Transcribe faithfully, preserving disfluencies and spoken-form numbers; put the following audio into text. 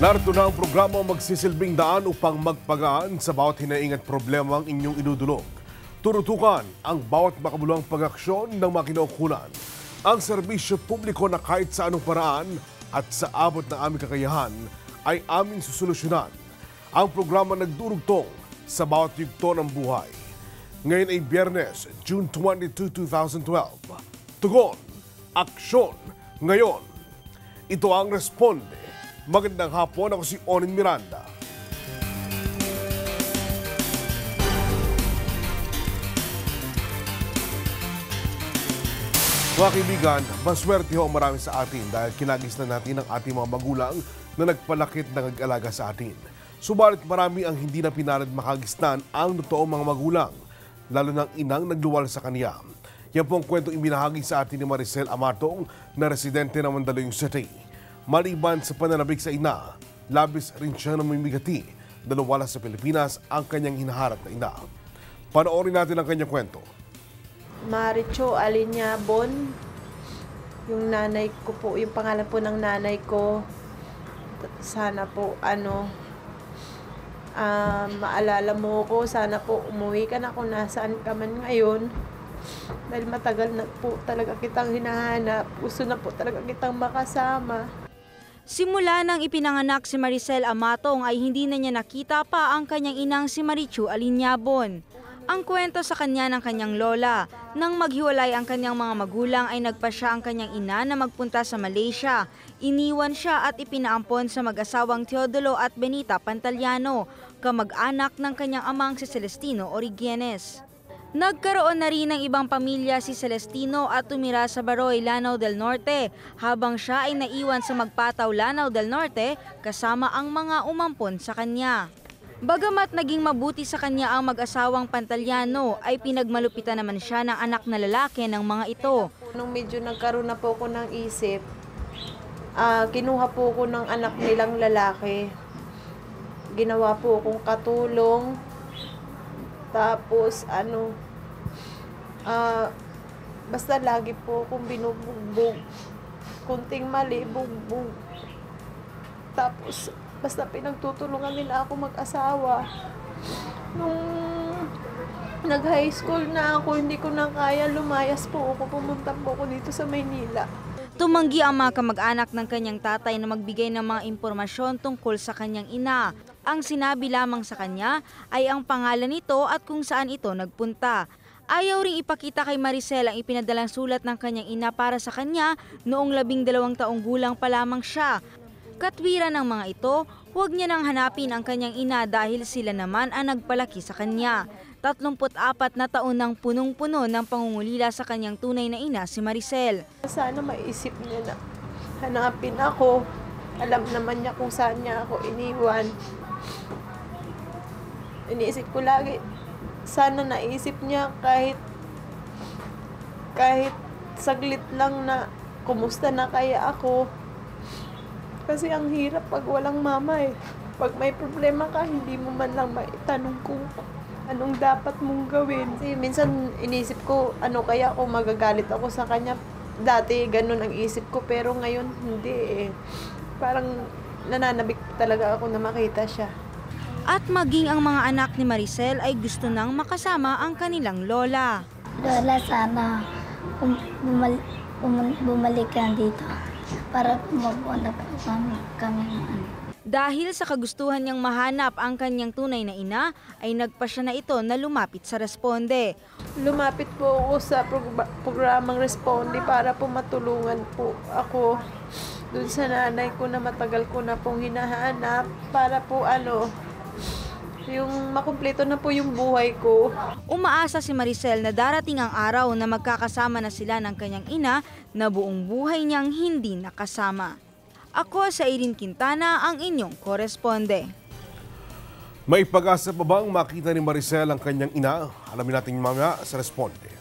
Narito na ang programa magsisilbing daan upang magpagaan sa bawat hinaing at problemang inyong idudulog. Turutukan ang bawat makabuluhang pag-aksyon ng mga kinaukulan. Ang serbisyo publiko na kahit sa anong paraan at sa abot ng aming kakayahan ay aming susolusyonan. Ang programa nagdurugtong sa bawat yugto ng buhay. Ngayon ay Biyernes, June twenty-second, two thousand twelve. Tugon, aksyon, ngayon. Ito ang Responde. Magandang hapon, ako si Onin Miranda. Mga kaibigan, maswerte ho marami sa atin dahil kinagis na natin ang ating mga magulang na nagpalakit na nag-alaga sa atin. Subalit marami ang hindi na pinalad makagisnan ang totoong mga magulang, lalo ng inang nagluwal sa kanya. Yan po ang kwentong ibinahagi sa atin ni Maricel Amatong na residente ng Mandaluyong City. Maliban sa pananabik sa ina, labis rin siya na mamimigati na nawala sa Pilipinas ang kanyang hinaharap na ina. Panoorin natin ang kanyang kwento. Maricho Alinyabon, yung nanay ko po, yung pangalan po ng nanay ko. Sana po, ano, uh, maalala mo ko, sana po umuwi ka na kung nasaan ka man ngayon. Dahil matagal na po talaga kitang hinahanap, gusto na po talaga kitang makasama. Simula nang ipinanganak si Maricel Amatong ay hindi na niya nakita pa ang kanyang inang si Marichu Alinyabon. Ang kwento sa kanya ng kanyang lola, nang maghiwalay ang kanyang mga magulang ay nagpasya ang kanyang ina na magpunta sa Malaysia. Iniwan siya at ipinaampon sa mag-asawang Teodolo at Benita Pantaliano, kamag-anak ng kanyang amang si Celestino Origienes. Nagkaroon na rin ng ibang pamilya si Celestino at tumira sa Baroy, Lanao del Norte, habang siya ay naiwan sa Magpataw, Lanao del Norte kasama ang mga umampon sa kanya. Bagamat naging mabuti sa kanya ang mag-asawang Pantaliano, ay pinagmalupitan naman siya ng anak na lalaki ng mga ito. Nung medyo nagkaroon na po ako ng isip, uh, kinuha po ko ng anak nilang lalaki. Ginawa po akong katulong. Tapos, ano, uh, basta lagi po akong binubugbog. Kunting mali, bugbog. Tapos, basta pinagtutulungan nila ako mag-asawa. Nung nag-high school na ako, hindi ko na kaya, lumayas po ako, pumunta po ako dito sa Maynila. Tumanggi ang mga kamag-anak ng kanyang tatay na magbigay ng mga impormasyon tungkol sa kanyang ina. Ang sinabi lamang sa kanya ay ang pangalan nito at kung saan ito nagpunta. Ayaw ring ipakita kay Maricel ang ipinadalang sulat ng kanyang ina para sa kanya noong labing dalawang taong gulang pa lamang siya. Katwiran ng mga ito, huwag niya nang hanapin ang kanyang ina dahil sila naman ang nagpalaki sa kanya. tatlumput apat na taon nang punong-puno ng pangungulila sa kanyang tunay na ina si Maricel. Sana maisip niya na hanapin ako. Alam naman niya kung saan niya ako iniwan. Iniisip ko lagi, sana naisip niya kahit kahit saglit lang na kumusta na kaya ako. Kasi ang hirap pag walang mama eh. Pag may problema ka, hindi mo man lang maitanong kung anong dapat mong gawin. Kasi minsan inisip ko, ano kaya kung magagalit ako sa kanya. Dati ganun ang isip ko, pero ngayon hindi eh. Parang nananabik talaga ako na makita siya. At maging ang mga anak ni Maricel ay gusto nang makasama ang kanilang lola. Lola, sana um, bumal, bumal, bumalik ka dito para mabuo na po kami. kami Dahil sa kagustuhan niyang mahanap ang kanyang tunay na ina, ay nagpasya na ito na lumapit sa Responde. Lumapit po ako sa prog- programang Responde para po matulungan po ako dun sa nanay ko na matagal ko na pong hinahanap para po ano, yung makumpleto na po yung buhay ko. Umaasa si Maricel na darating ang araw na magkakasama na sila ng kanyang ina na buong buhay niyang hindi nakasama. Ako sa Irene Quintana, ang inyong koresponde. May pag-asa pa bang makita ni Maricel ang kanyang ina? Alamin natin mga sa Responde.